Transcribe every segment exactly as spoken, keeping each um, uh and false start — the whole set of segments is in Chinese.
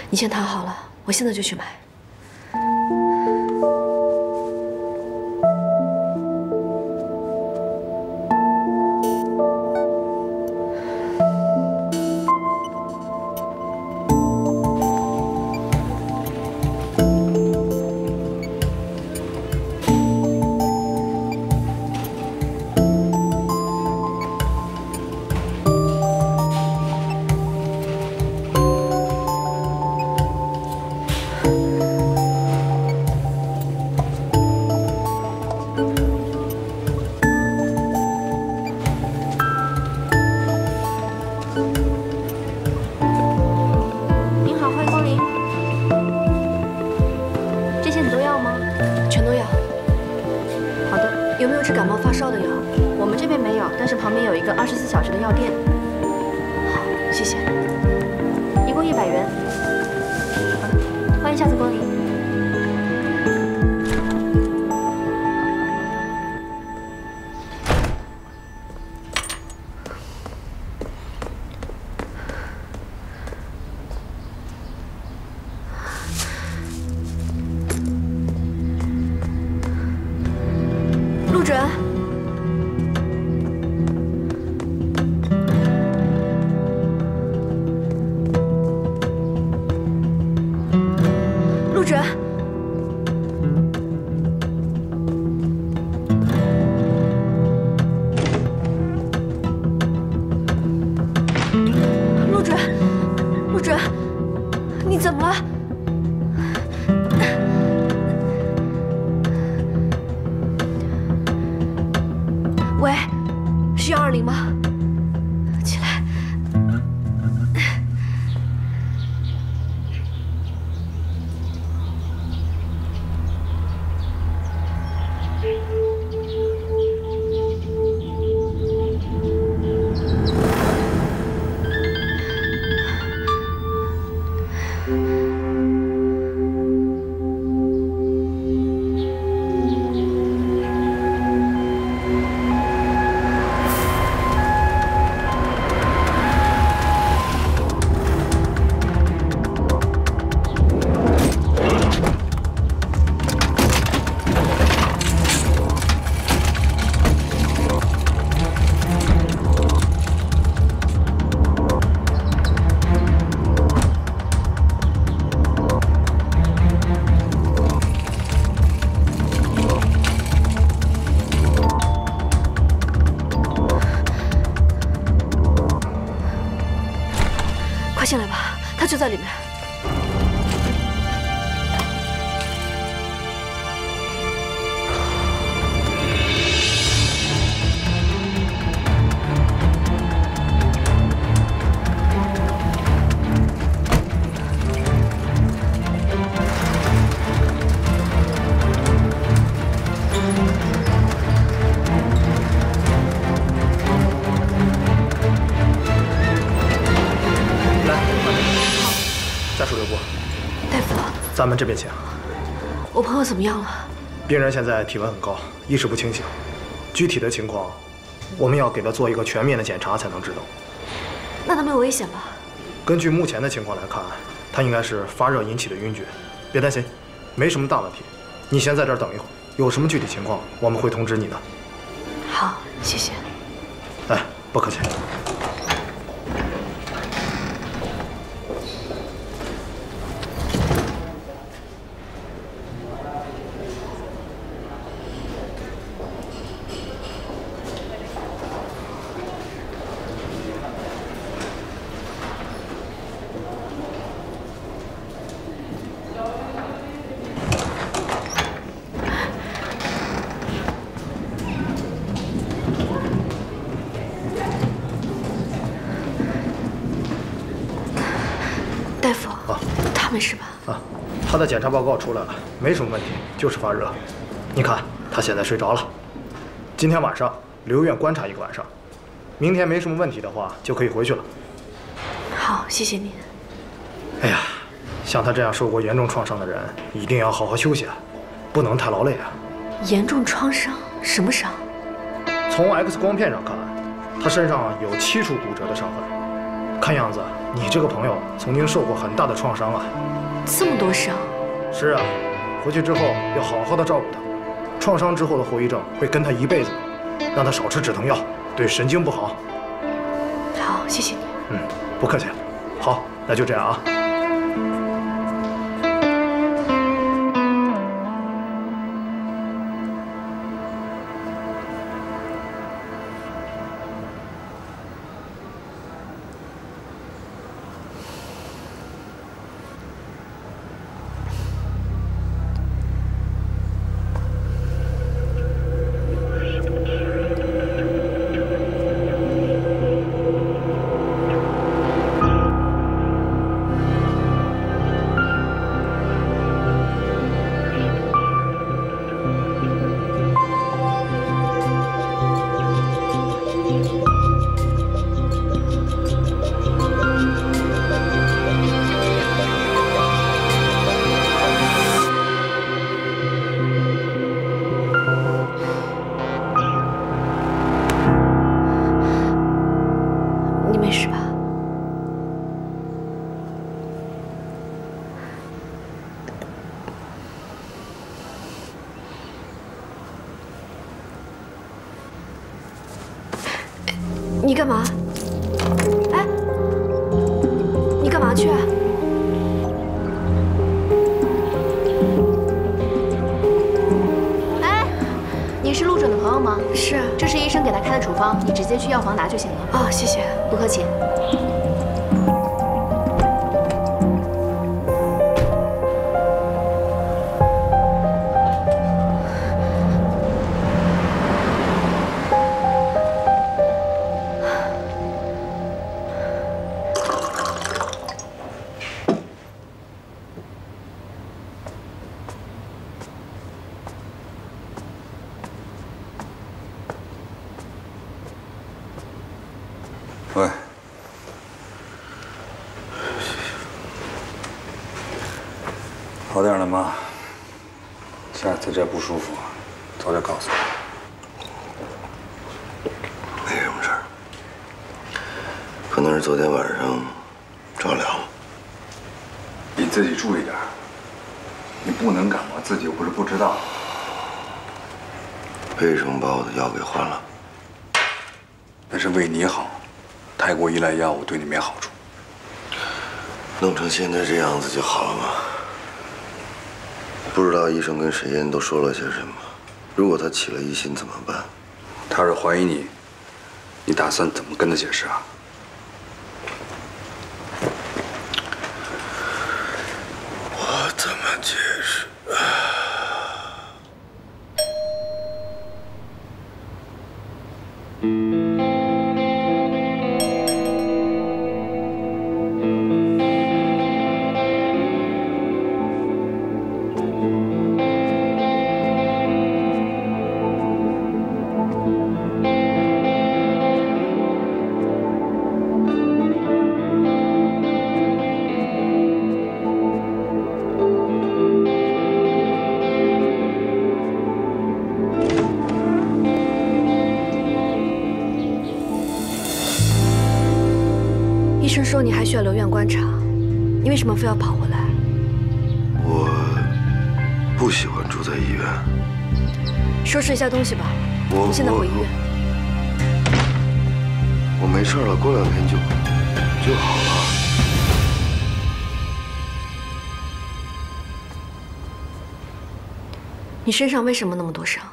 你先躺好了，我现在就去买。 进来吧，他就在里面。 咱们这边请。 我朋友怎么样了？ 病人现在体温很高，意识不清醒。具体的情况，我们要给他做一个全面的检查才能知道。 那他没有危险吧？ 根据目前的情况来看，他应该是发热引起的晕厥。别担心，没什么大问题。你先在这儿等一会儿，有什么具体情况我们会通知你的。 好，谢谢。 哎，不客气。 大夫，啊，他没事吧？ 啊，他的检查报告出来了，没什么问题，就是发热。你看，他现在睡着了。今天晚上留院观察一个晚上，明天没什么问题的话，就可以回去了。 好，谢谢您。 哎呀，像他这样受过严重创伤的人，一定要好好休息啊，不能太劳累啊。 严重创伤？什么伤？ 从 X 光片上看，他身上有七处骨折的伤痕。 看样子你这个朋友曾经受过很大的创伤啊。 这么多伤？ 是啊，回去之后要好好的照顾他。创伤之后的后遗症会跟他一辈子，让他少吃止疼药，对神经不好。 好，谢谢你。 嗯，不客气。好，那就这样啊。 你干嘛？哎，你干嘛去啊？ 哎，你是陆准的朋友吗？ 是， 这是医生给他开的处方，你直接去药房拿就行了。 哦，谢谢， 不客气。 喂，好点了吗？下次再不舒服，早点告诉我。 没什么事儿，可能是昨天晚上着凉了。 你自己注意点，你不能感冒，自己又不是不知道。 为什么把我的药给换了？ 那是为你好。 太过依赖药物对你没好处， 弄成现在这样子就好了吗？不知道医生跟沈燕都说了些什么，如果他起了疑心怎么办？ 他是怀疑你，你打算怎么跟他解释啊？ 我怎么解释？ 医生说你还需要留院观察，你为什么非要跑回来？ 我不喜欢住在医院。 收拾一下东西吧， 我你现在回医院。 我没事了，过两天就就好了。 你身上为什么那么多伤？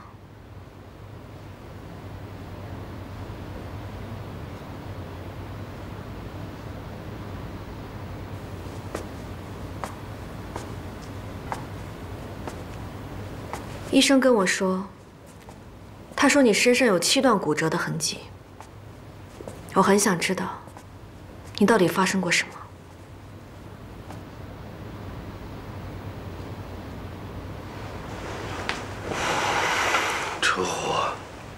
医生跟我说，他说你身上有七段骨折的痕迹。我很想知道，你到底发生过什么？ 车祸，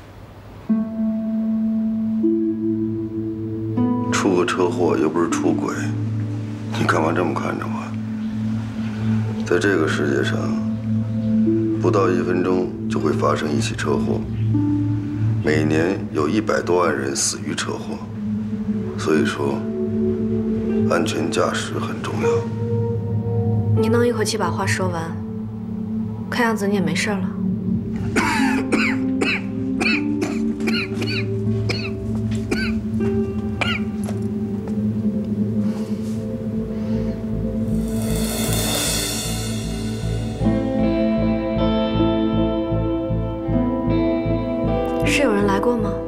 出个车祸又不是出轨，你干嘛这么看着我？在这个世界上。 不到一分钟就会发生一起车祸，每年有一百多万人死于车祸，所以说安全驾驶很重要。 你能一口气把话说完？看样子你也没事了。是有人来过吗？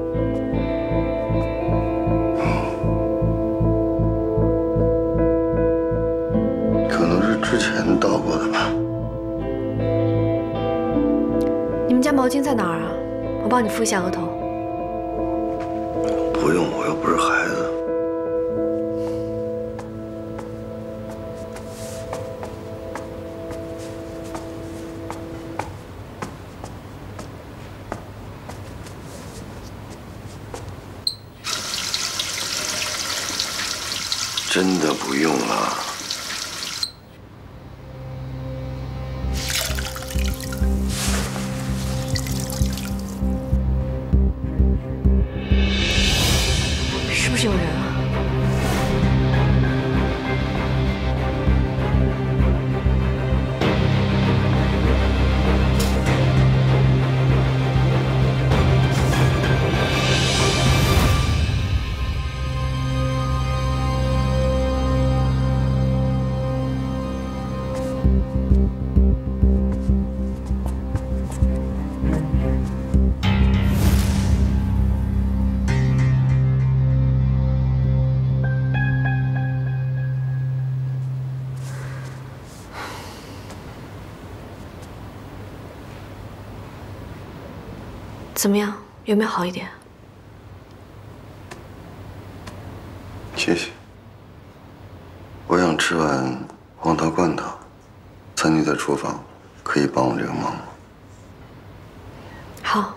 可能是之前到过的吧。 你们家毛巾在哪儿啊？我帮你敷一下额头。 不用，我又不是孩子。真的不用了。 是不是有人啊？怎么样？有没有好一点？ 谢谢。我想吃碗黄桃罐头，餐具在厨房，可以帮我这个忙吗？ 好。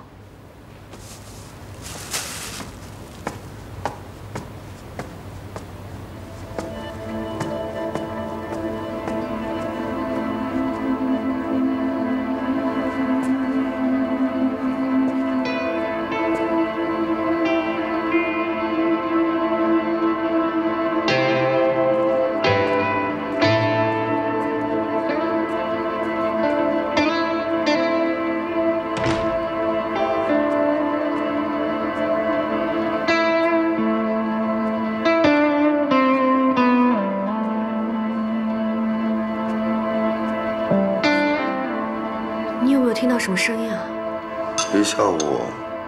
你有没有听到什么声音啊？ 别吓我。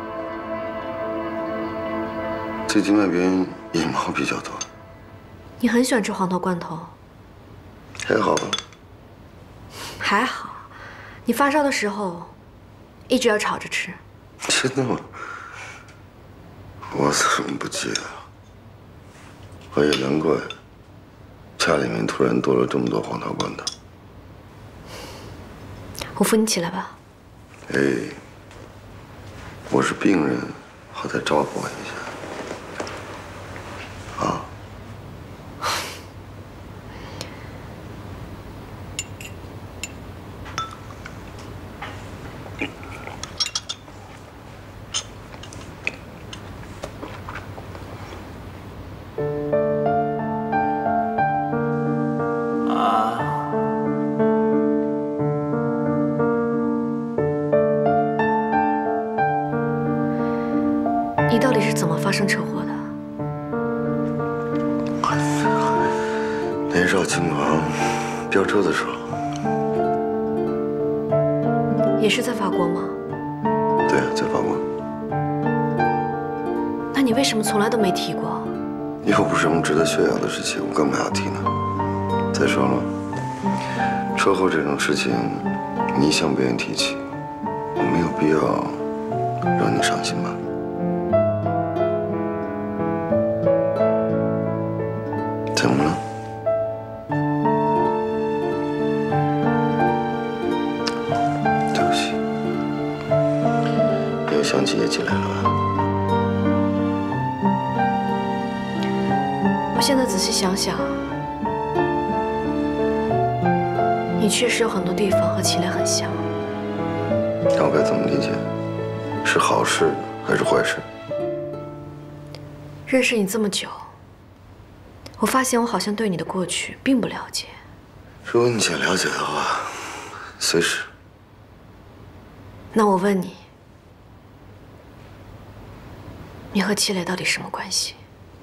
最近外边野猫比较多。 你很喜欢吃黄桃罐头？ 还好吧。 还好，你发烧的时候一直要炒着吃。 真的吗？我怎么不记得？我也难怪，家里面突然多了这么多黄桃罐头。 我扶你起来吧。 哎，我是病人，好歹照顾我一下。啊。 你到底是怎么发生车祸的？ 年少轻狂，飙车的时候。 也是在法国吗？ 对啊，在法国。 那你为什么从来都没提过？ 又不是什么值得炫耀的事情，我干嘛要提呢？再说了，车祸这种事情，你想不愿意提起，我没有必要让你伤心吧？怎么了？对不起，没有想起叶季来了吧？ 我现在仔细想想，你确实有很多地方和祁连很像。 那我该怎么理解？是好事还是坏事？ 认识你这么久， 我发现我好像对你的过去并不了解。 如果你想了解的话，随时。 那我问你，你和齐磊到底什么关系？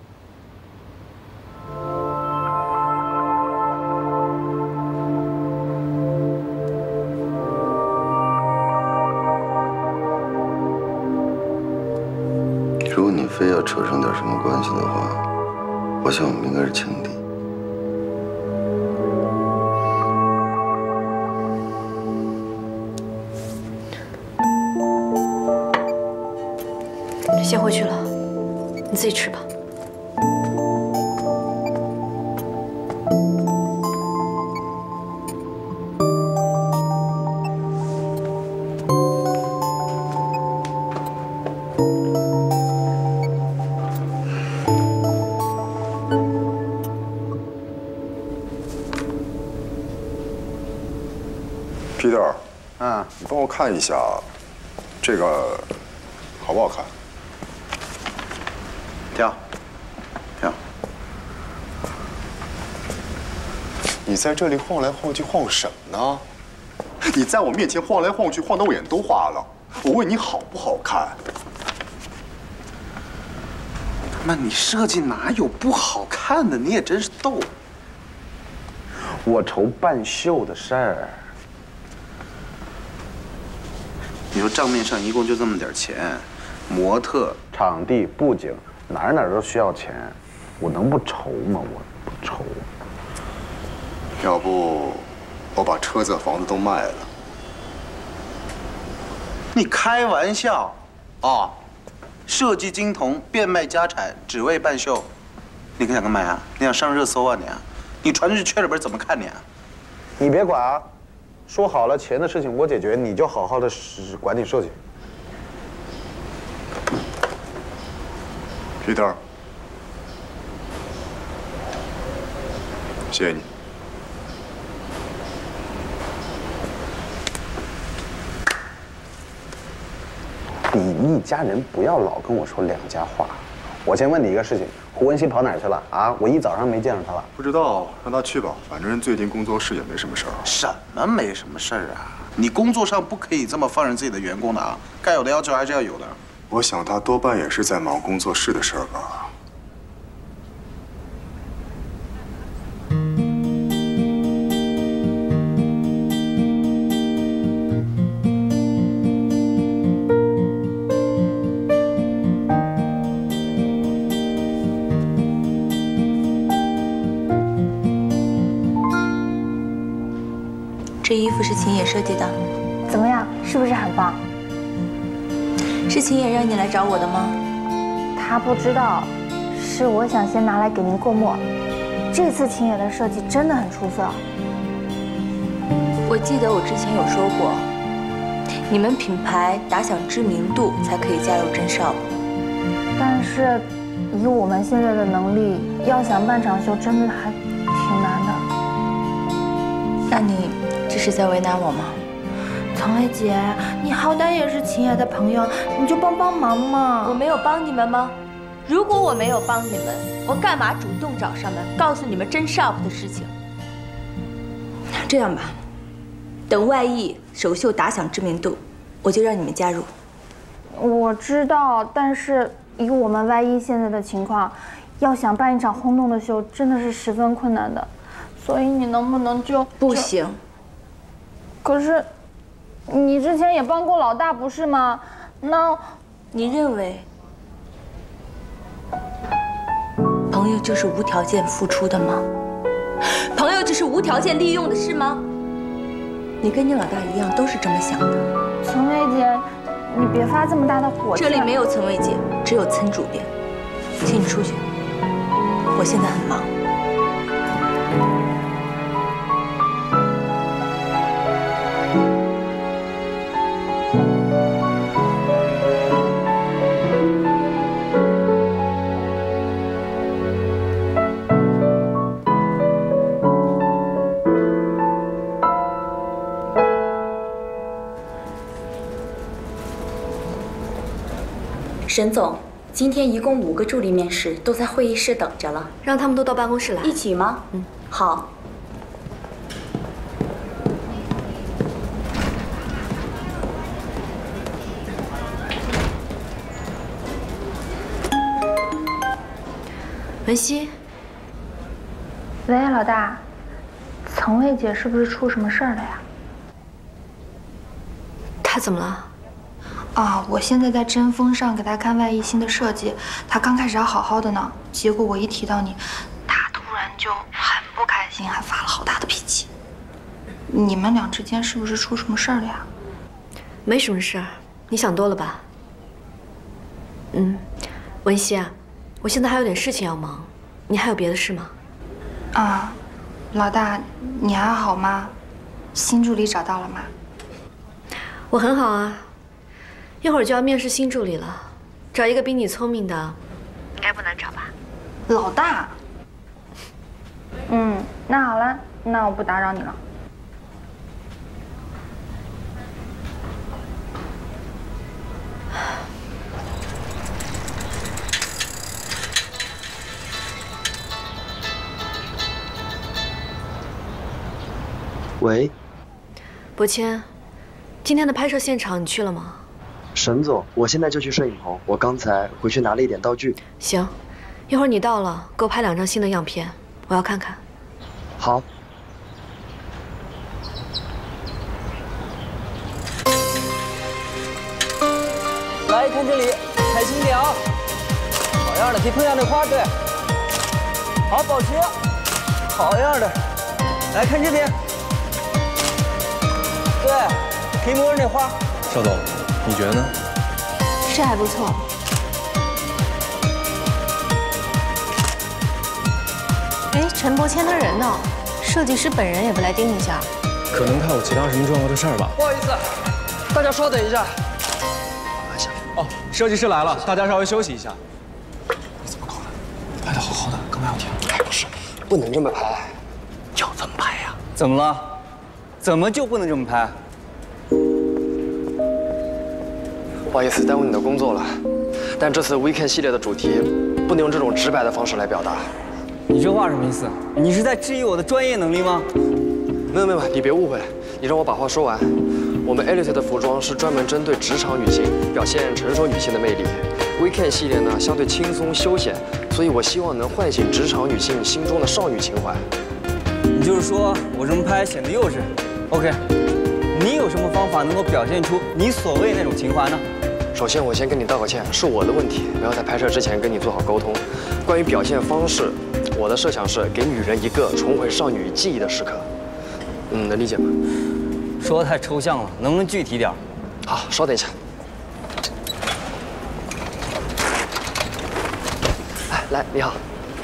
如果你非要扯上点什么关系的话，我想我们应该是情敌。 先回去了，你自己吃吧。 Peter，嗯，你帮我看一下，这个好不好看？ 挺好，挺好。 你在这里晃来晃去，晃什么呢？你在我面前晃来晃去，晃得我眼都花了。我问你好不好看？ 妈，你设计哪有不好看的？你也真是逗。我愁办秀的事儿。你说账面上一共就这么点钱，模特、场地、布景，哪儿哪儿都需要钱，我能不愁吗？我不愁。 要不，我把车子、房子都卖了。 你开玩笑，啊？设计金童，变卖家产，只为办秀，你想干嘛呀？你想上热搜啊你？你传出去缺了本怎么看你啊？你别管啊，说好了钱的事情我解决，你就好好的管你设计。 Peter，谢谢你。 你一家人不要老跟我说两家话。我先问你一个事情，胡文熙跑哪儿去了啊？我一早上没见着他了。 不知道，让他去吧，反正最近工作室也没什么事儿。 什么没什么事儿啊？你工作上不可以这么放任自己的员工的啊，该有的要求还是要有的。 我想他多半也是在忙工作室的事儿吧。 这衣服是秦野设计的， 怎么样？是不是很棒？ 是秦野让你来找我的吗？ 他不知道，是我想先拿来给您过目。这次秦野的设计真的很出色。 我记得我之前有说过，你们品牌打响知名度才可以加入真少。 但是，以我们现在的能力，要想办场秀，真的还挺难的。 那你这是在为难我吗？ 丛薇姐，你好歹也是秦野的朋友，你就帮帮忙嘛。 我没有帮你们吗？如果我没有帮你们，我干嘛主动找上门，告诉你们真 shop 的事情？这样吧，等外艺首秀打响知名度，我就让你们加入。 我知道，但是以我们外艺现在的情况，要想办一场轰动的秀，真的是十分困难的。所以你能不能就不行？ 可是，你之前也帮过老大，不是吗？那你认为朋友就是无条件付出的吗？朋友就是无条件利用的是吗？你跟你老大一样，都是这么想的。 丛薇姐，你别发这么大的火气。 这里没有岑薇姐，只有岑主编，请你出去，我现在很忙。沈总， 今天一共五个助理面试，都在会议室等着了。 让他们都到办公室来。 一起吗？ 嗯， 好。 文熙。 喂，老大，岑薇姐是不是出什么事儿了呀？ 她怎么了？ 啊，我现在在针锋上给她看外衣新的设计，她刚开始还好好的呢，结果我一提到你，她突然就很不开心，还发了好大的脾气。你们俩之间是不是出什么事儿了呀？ 没什么事儿，你想多了吧？嗯，文熙啊，我现在还有点事情要忙，你还有别的事吗？ 啊，老大，你还好吗？新助理找到了吗？ 我很好啊，一会儿就要面试新助理了，找一个比你聪明的，应该不难找吧？ 老大。嗯，那好了，那我不打扰你了。 喂， 伯谦，今天的拍摄现场你去了吗？ 沈总，我现在就去摄影棚，我刚才回去拿了一点道具。 行，一会儿你到了，给我拍两张新的样片，我要看看。 好。 来看这里，开心点啊！好样的，可以碰一下那花，对。好，保持。好样的，来看这边。对，可以摸着那花。 邵总，你觉得呢？ 这还不错。 哎，陈伯谦他人呢？设计师本人也不来盯一下？ 可能他有其他什么重要的事儿吧。 不好意思，大家稍等一下。 哦，设计师来了，大家稍微休息一下。 你怎么搞的？拍的好好的，干嘛要停？还不是，不能这么拍。 要怎么拍呀？怎么了？怎么就不能这么拍？ 不好意思，耽误你的工作了。但这次 Weekend 系列的主题不能用这种直白的方式来表达。 你这话什么意思？你是在质疑我的专业能力吗？ 没有没有，你别误会，你让我把话说完。我们 Elite 的服装是专门针对职场女性，表现成熟女性的魅力。Weekend 系列呢，相对轻松休闲，所以我希望能唤醒职场女性心中的少女情怀。 你就是说我这么拍显得幼稚 ？OK， 你有什么方法能够表现出你所谓那种情怀呢？ 首先，我先跟你道个歉，是我的问题，没有在拍摄之前跟你做好沟通。关于表现方式，我的设想是给女人一个重回少女记忆的时刻。嗯，能理解吗？ 说的太抽象了，能不能具体点？ 好，稍等一下。哎，来，你好。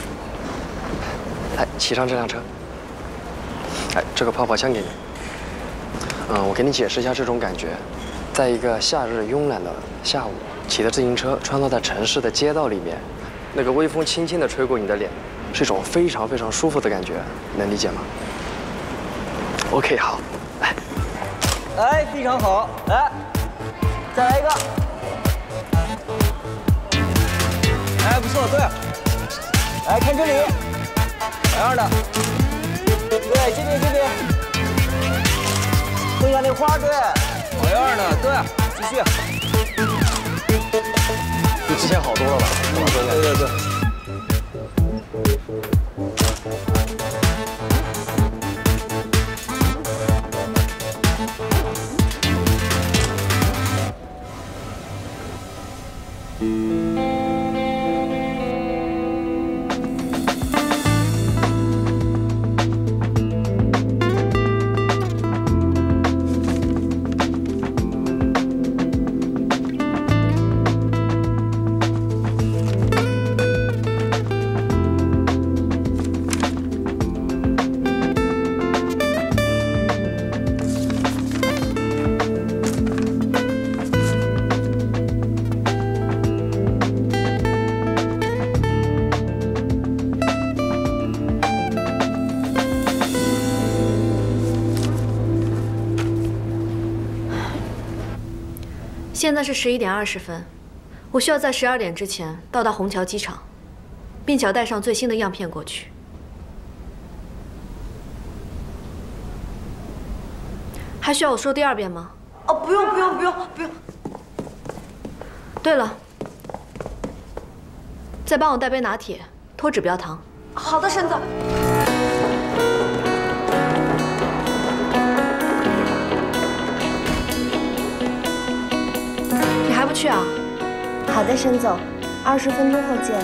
来，骑上这辆车。哎，这个泡泡枪给你。嗯，我给你解释一下这种感觉，在一个夏日慵懒的下午，骑着自行车穿梭在城市的街道里面，那个微风轻轻地吹过你的脸，是一种非常非常舒服的感觉，能理解吗 ？OK， 好，来。 哎，非常好，来，再来一个。哎，不错，对。来看这里，好样的。对，这边这边。碰一下那花，对，好样的，对，继续。 比之前好多了吧？ 对对对。 现在是十一点二十分， 我需要在十二点之前到达虹桥机场，并且要带上最新的样片过去。还需要我说第二遍吗？ 哦，不用不用不用不用。 对了，再帮我带杯拿铁，脱脂不要糖。 好的，沈总。 你还不去啊？ 好的，沈总，二十分钟后见。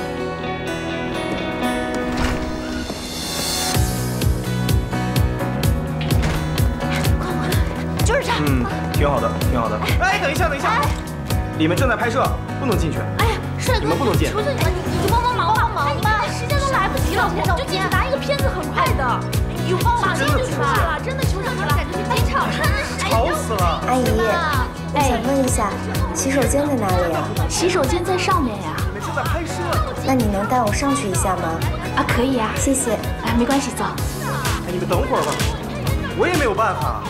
就是这。 嗯，挺好的，挺好的。哎，等一下，等一下，里面正在拍摄，不能进去。 哎呀，帅哥， 你们不能进。 求求你了，你你帮帮忙帮忙吧，时间都来不及了，就进去拿一个片子很快的。有帮忙就去吧，真的求求你了，赶紧去机场，真的是。 吵死了！ 阿姨，我想问一下，洗手间在哪里啊？ 洗手间在上面呀。 你们正在拍摄。 那你能带我上去一下吗？ 啊，可以呀， 谢谢。 哎，没关系，走。 哎，你们等会儿吧，我也没有办法。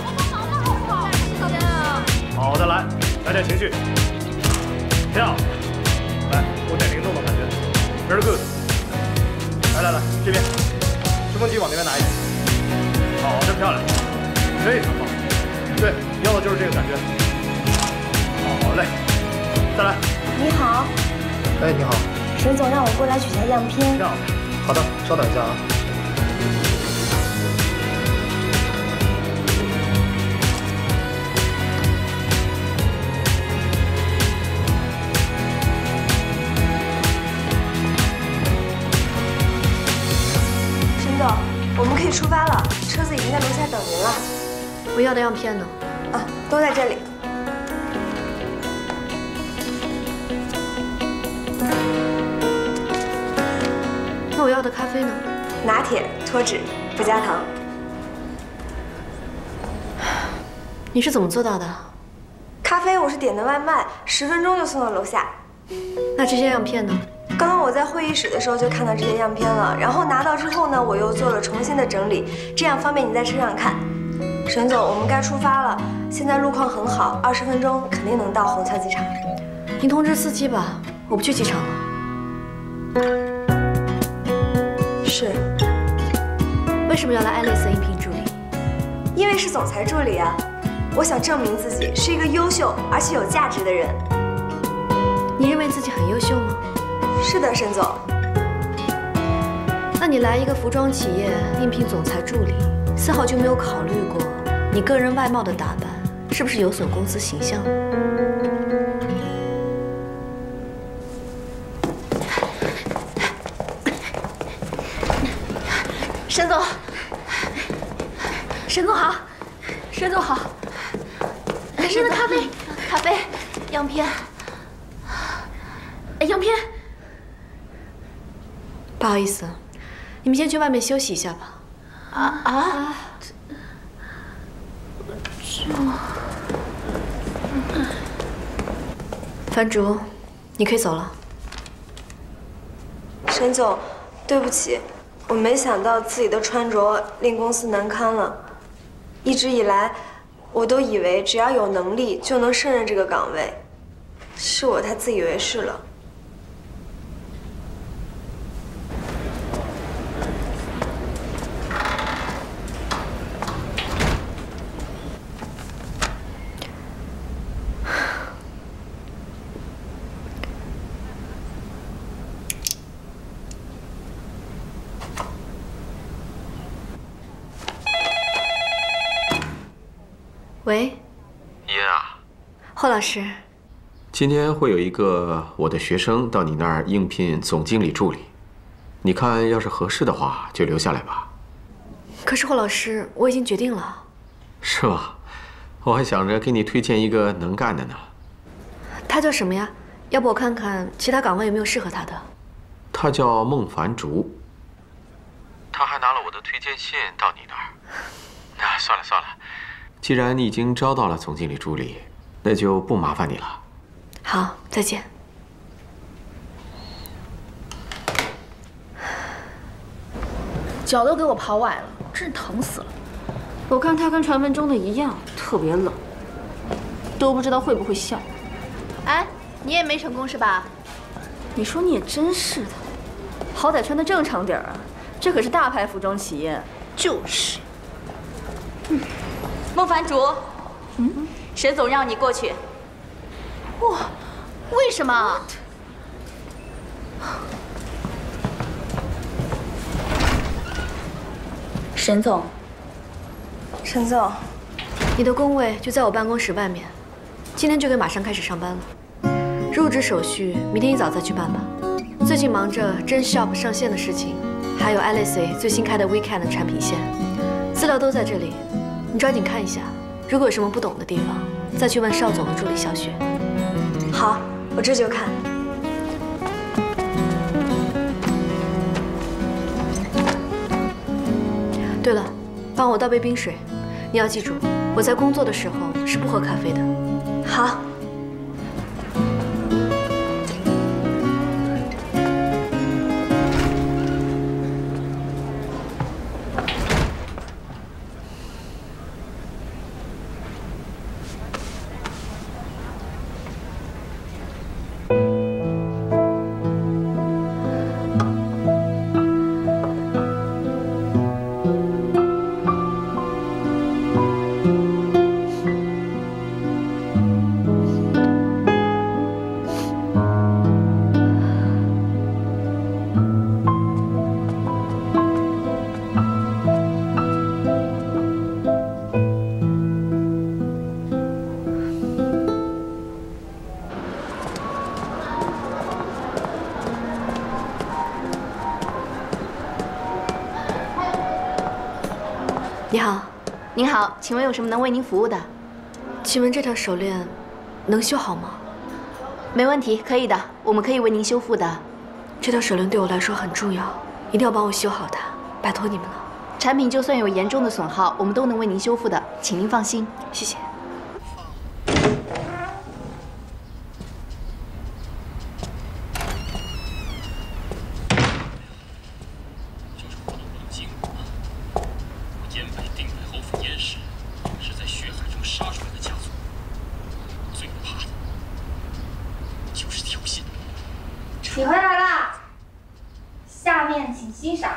好的，来，来点情绪，跳，来，有点灵动的感觉 ，very good。来来来，这边，吹风机往那边拿一点。好，真漂亮，非常棒。对，要的就是这个感觉。好嘞，再来。 你好。 哎，你好。 沈总让我过来取下样片。 这样，好的，稍等一下啊。 沈总，我们可以出发了，车子已经在楼下等您了。 我要的样片呢？ 啊，都在这里。 那我要的咖啡呢？ 拿铁，脱脂，不加糖。 你是怎么做到的？ 咖啡我是点的外卖，十分钟就送到楼下。 那这些样片呢？ 刚刚我在会议室的时候就看到这些样片了，然后拿到之后呢，我又做了重新的整理，这样方便你在车上看。沈总，我们该出发了，现在路况很好，二十分钟肯定能到虹桥机场。 您通知司机吧，我不去机场了。 是。 为什么要来爱丽丝应聘助理？ 因为是总裁助理啊，我想证明自己是一个优秀而且有价值的人。 你认为自己很优秀吗？ 是的，沈总。 那你来一个服装企业应聘总裁助理，丝毫就没有考虑过你个人外貌的打扮是不是有损公司形象？ 沈总，沈总好，沈总好。沈总，咖啡，咖啡，样片，哎，样片。 不好意思，你们先去外面休息一下吧。 啊啊！ 樊竹，你可以走了。 沈总，对不起，我没想到自己的穿着令公司难堪了。一直以来，我都以为只要有能力就能胜任这个岗位，是我太自以为是了。 喂， 叶啊， 霍老师， 今天会有一个我的学生到你那儿应聘总经理助理，你看要是合适的话就留下来吧。 可是霍老师，我已经决定了。 是吗？我还想着给你推荐一个能干的呢。 他叫什么呀？要不我看看其他岗位有没有适合他的。 他叫孟凡竹，他还拿了我的推荐信到你那儿。那算了算了。既然你已经招到了总经理助理，那就不麻烦你了。 好，再见。 脚都给我跑崴了，真是疼死了。我看他跟传闻中的一样，特别冷，都不知道会不会笑。哎， 你也没成功是吧？ 你说你也真是的，好歹穿的正常点啊，这可是大牌服装企业。 就是。 嗯，孟凡竹，嗯，沈总让你过去。 哇，为什么？ 沈总， 沈总，你的工位就在我办公室外面，今天就可以马上开始上班了。入职手续明天一早再去办吧。最近忙着真 shop 上线的事情，还有 L S A 最新开的 Weekend 产品线，资料都在这里，你抓紧看一下。如果有什么不懂的地方，再去问邵总的助理小雪。好，我这就看。对了，帮我倒杯冰水。你要记住，我在工作的时候是不喝咖啡的。好。你好， 您好，请问有什么能为您服务的？ 请问这条手链能修好吗？ 没问题，可以的，我们可以为您修复的。 这条手链对我来说很重要，一定要帮我修好它，拜托你们了。 产品就算有严重的损耗，我们都能为您修复的，请您放心。 谢谢。 你回来啦，下面请欣赏。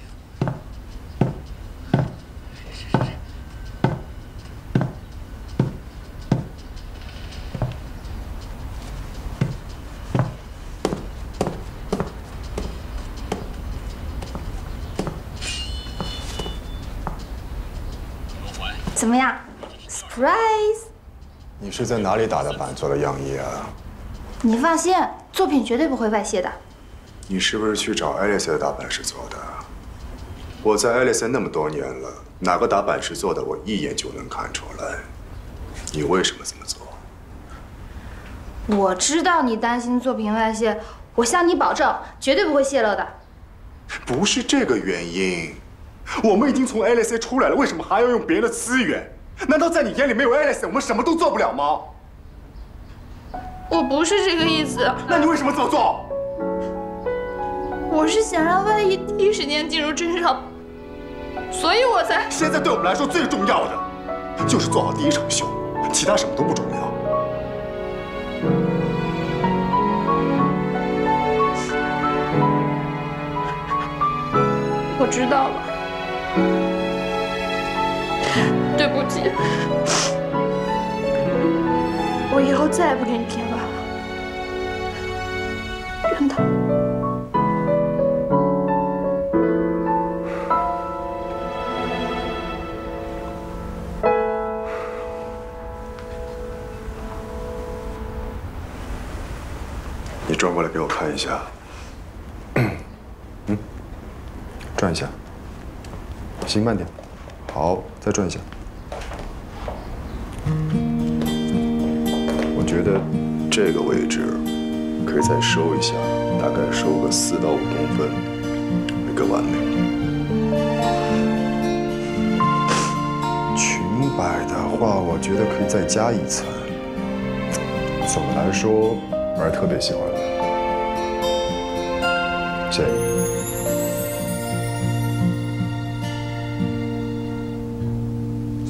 怎么样 ？Surprise！ 你是在哪里打的版做的样衣啊？ 你放心，作品绝对不会外泄的。 你是不是去找爱丽丝的打版师做的？我在爱丽丝那么多年了，哪个打版师做的，我一眼就能看出来。你为什么这么做？ 我知道你担心作品外泄，我向你保证，绝对不会泄露的。 不是这个原因，我们已经从爱丽丝出来了，为什么还要用别人的资源？难道在你眼里没有爱丽丝，我们什么都做不了吗？ 我不是这个意思。 那你为什么这么做？ 我是想让万一第一时间进入真少，所以我才…… 现在对我们来说最重要的，就是做好第一场秀，其他什么都不重要。 我知道了，对不起。我以后再也不给你添乱了，真的。 你转过来给我看一下。嗯，转一下，行，慢点。好，再转一下。我觉得这个位置可以再收一下，大概收个四到五公分，会更完美。裙摆的话，我觉得可以再加一层。总的来说，我还是特别喜欢的。谢谢你。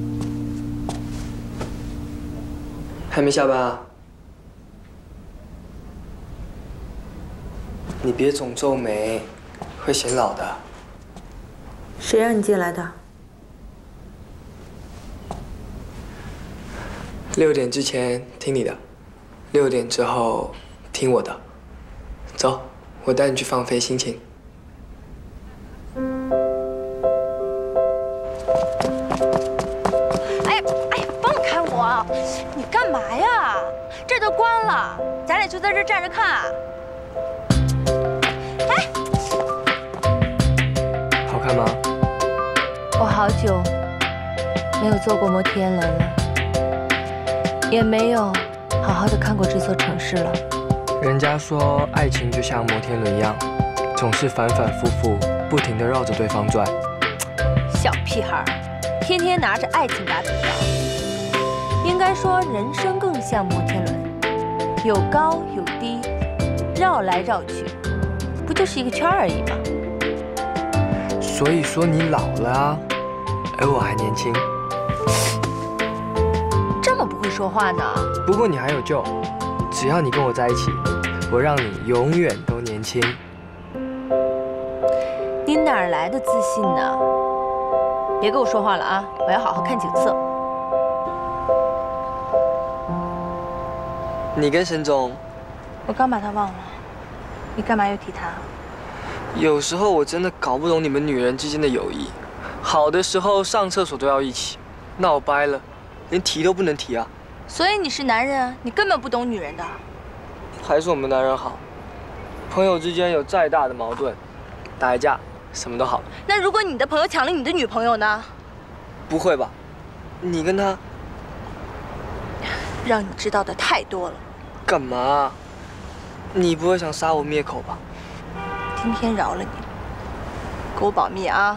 还没下班啊？ 你别总皱眉，会显老的。 谁让你进来的？ 六点之前听你的，六点之后听我的。走，我带你去放飞心情。 哎呀哎呀，放开我！你干嘛呀？这都关了，咱俩就在这站着看啊？哎， 好看吗？ 我好久没有坐过摩天轮了，也没有好好的看过这座城市了。 人家说爱情就像摩天轮一样，总是反反复复，不停地绕着对方转。 小屁孩儿，天天拿着爱情打比方。应该说，人生更像摩天轮，有高有低，绕来绕去，不就是一个圈而已吗？ 所以说你老了啊，而我还年轻。 这么不会说话呢？ 不过你还有救，只要你跟我在一起，我让你永远都年轻。 你哪儿来的自信呢？别跟我说话了啊！我要好好看景色。 你跟沈总， 我刚把他忘了，你干嘛又提他？ 有时候我真的搞不懂你们女人之间的友谊，好的时候上厕所都要一起，闹掰了，连提都不能提啊。 所以你是男人啊，你根本不懂女人的。 还是我们男人好，朋友之间有再大的矛盾，打一架什么都好。 那如果你的朋友抢了你的女朋友呢？ 不会吧？你跟他…… 让你知道的太多了。 干嘛？你不会想杀我灭口吧？ 今天饶了你，给我保密啊！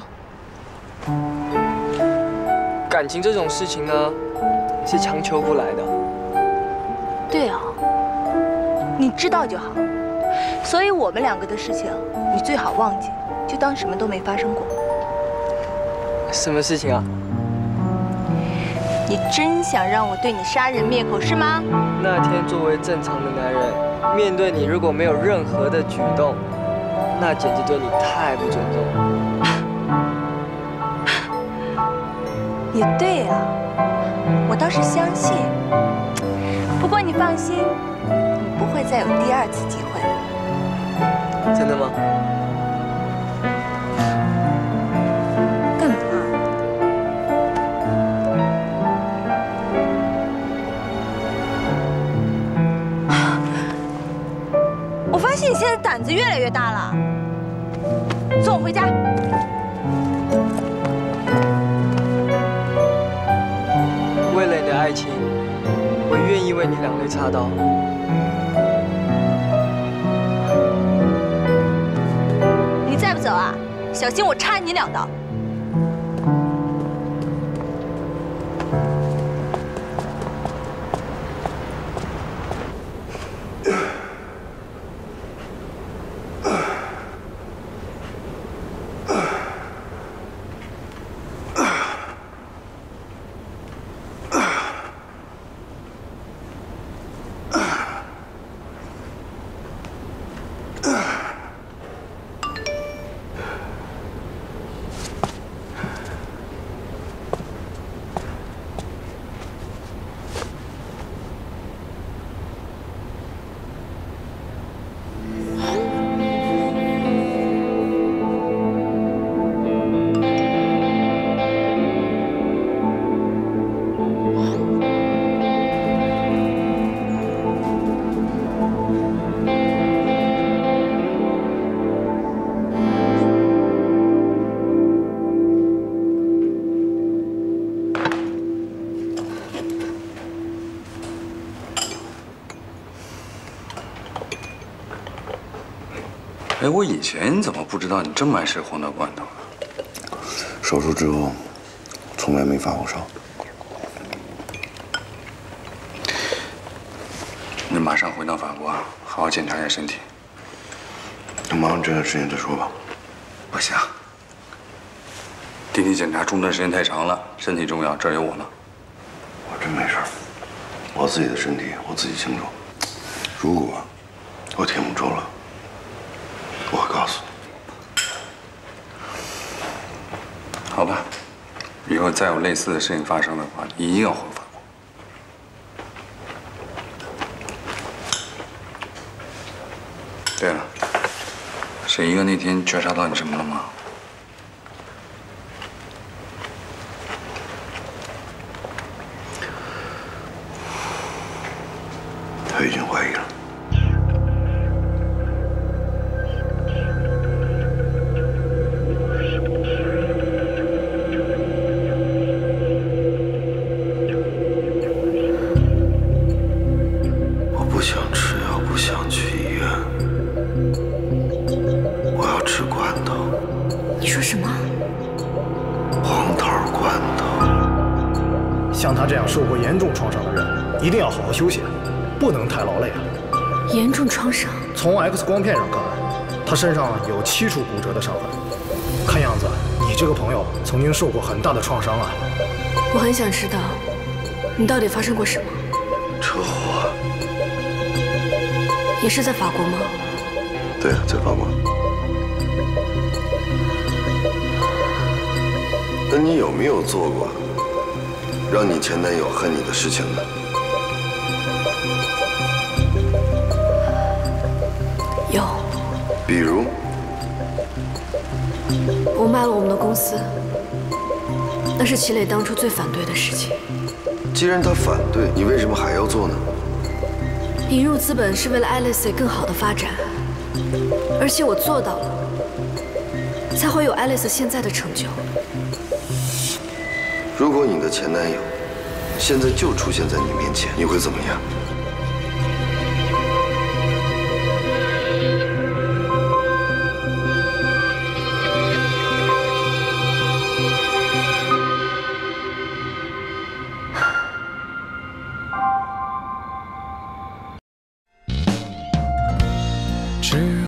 感情这种事情呢，是强求不来的。 对啊，你知道就好。所以我们两个的事情，你最好忘记，就当什么都没发生过。 什么事情啊？ 你真想让我对你杀人灭口是吗？ 那天作为正常的男人，面对你如果没有任何的举动，那简直对你太不尊重了。 也对呀、啊，我倒是相信。不过你放心，你不会再有第二次机会了。 真的吗？ 干嘛？我发现你现在胆子越来越大了。送我回家。 为了你的爱情，我愿意为你两肋插刀。 你再不走啊，小心我插你两刀。 哎，我以前怎么不知道你这么爱吃黄豆罐头啊？ 手术之后，从来没发过烧。 你马上回到法国，好好检查一下身体。 等忙完这段时间再说吧。 不行，定期检查中断时间太长了，身体重要，这儿有我呢。 我真没事儿，我自己的身体我自己清楚。如果我天不周了， 好吧，以后再有类似的事情发生的话，你一定要回法国。对了，沈一哥那天觉察到你什么了吗？ 他已经怀疑了。 不想吃药，不想去医院，我要吃罐头。 你说什么？ 黄桃罐头。 像他这样受过严重创伤的人，一定要好好休息，不能太劳累啊。 严重创伤？ 从 X 光片上看，他身上有七处骨折的伤痕。看样子，你这个朋友曾经受过很大的创伤啊。 我很想知道，你到底发生过什么？ 车祸。 也是在法国吗？ 对啊，在法国。那你有没有做过让你前男友恨你的事情呢？ 有。 比如？ 我卖了我们的公司，那是齐磊当初最反对的事情。 既然他反对，你为什么还要做呢？ 引入资本是为了爱丽丝更好的发展，而且我做到了，才会有爱丽丝现在的成就。 如果你的前男友现在就出现在你面前，你会怎么样？